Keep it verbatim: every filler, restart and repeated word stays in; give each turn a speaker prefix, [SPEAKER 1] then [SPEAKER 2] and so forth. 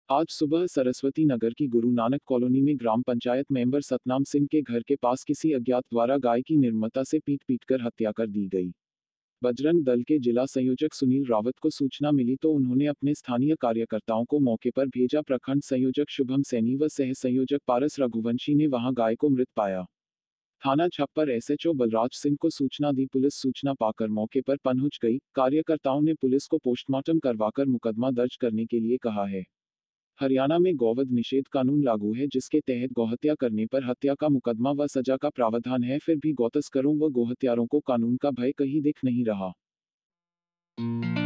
[SPEAKER 1] आज सुबह सरस्वती नगर की गुरु नानक कॉलोनी में ग्राम पंचायत मेंबर सतनाम सिंह के घर के पास किसी अज्ञात द्वारा गाय की निर्ममता से पीट पीट कर हत्या कर दी गई। बजरंग दल के जिला संयोजक सुनील रावत को सूचना मिली तो उन्होंने अपने स्थानीय कार्यकर्ताओं को मौके पर भेजा। प्रखंड संयोजक शुभम सैनी व सह संयोजक पारस रघुवंशी ने वहां गाय को मृत पाया। थाना छप्पर एसएचओ बलराज सिंह को सूचना दी। पुलिस सूचना पाकर मौके पर पहुंच गई। कार्यकर्ताओं ने पुलिस को पोस्टमार्टम करवाकर मुकदमा दर्ज करने के लिए कहा है। हरियाणा में गौवध निषेध कानून लागू है, जिसके तहत गौहत्या करने पर हत्या का मुकदमा व सजा का प्रावधान है। फिर भी गौतस्करों व गोहत्यारों को कानून का भय कहीं दिख नहीं रहा।